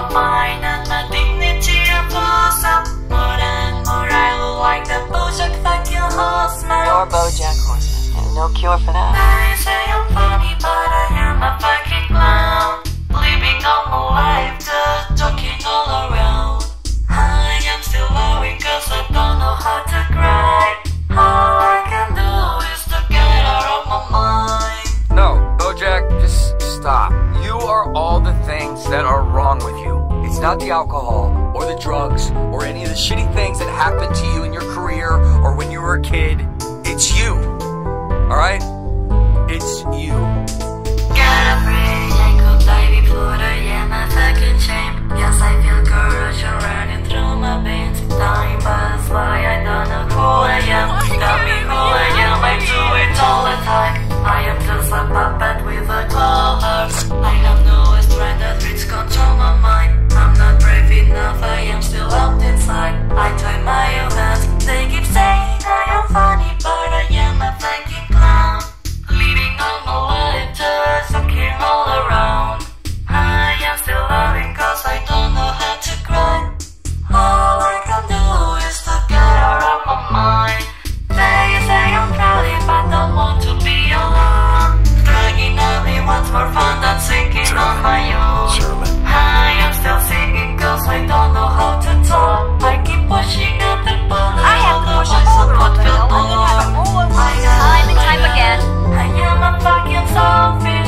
my mind and my dignity I force up. More and more I look like the Bojack fucking Horsemen. You're Bojack Horseman, and no cure for that. They say I'm funny, but I am a fucking clown. Living all my life, just joking all around. I am still loving cause I don't know how to cry. All I can do is to get out of my mind. No, Bojack, just stop. You are all the things that are wrong with you. It's not the alcohol, or the drugs, or any of the shitty things that happened to you in your career, or when you were a kid. It's you. Alright? It's you. Gotta pray I could die before I am a fucking shame. Yes, I feel corrosion running through my veins. Time pass by, I don't know who I am. Tell me who I am, I do it all the time. I am just a puppet with a cold heart. I have no strength that reach control my mind. I'm not brave enough, I am still locked inside. I tie my own hands. They keep saying I am funny, but I am a fucking clown. Living all my life just looking all around. I am still loving cause I don't know how to cry. All I can do is to get out of my mind. They say I'm proud but don't want to be alone. Dragging everyone's more fun than singing on my own. I am still singing cause I don't know how to talk. I keep pushing up the ball. I have to push up all the time and time again. I am a fucking selfish,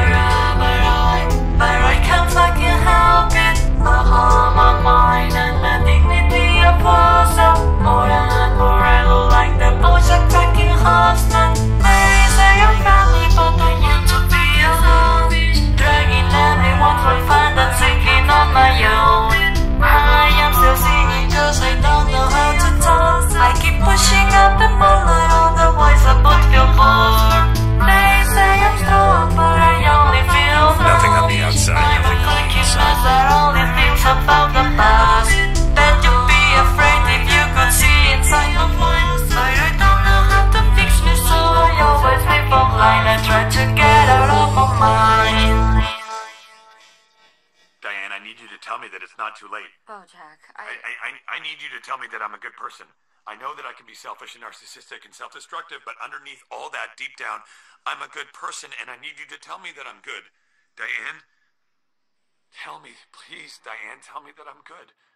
but I can't fucking help it. My mind and my dignity are forced up. More and more I look like the Bojack fucking Horsemen. They say I'm friendly, but I am to be alone. Dragging everyone for fun and singing on my own. I am still singing cause I don't know how to talk. I keep pushing up the mullet, otherwise I would feel bored. They say I'm strong, but I only feel Nothing on the outside, nothing on the inside. There are only things about the past that you'd be afraid if you could see inside my mind. But I don't know how to fix me, so I always live online. I try to get out of my mind. Diane, I need you to tell me that it's not too late. Bojack, I need you to tell me that I'm a good person. I know that I can be selfish and narcissistic and self-destructive, but underneath all that, deep down, I'm a good person, and I need you to tell me that I'm good. Diane? Tell me, please, Diane, tell me that I'm good.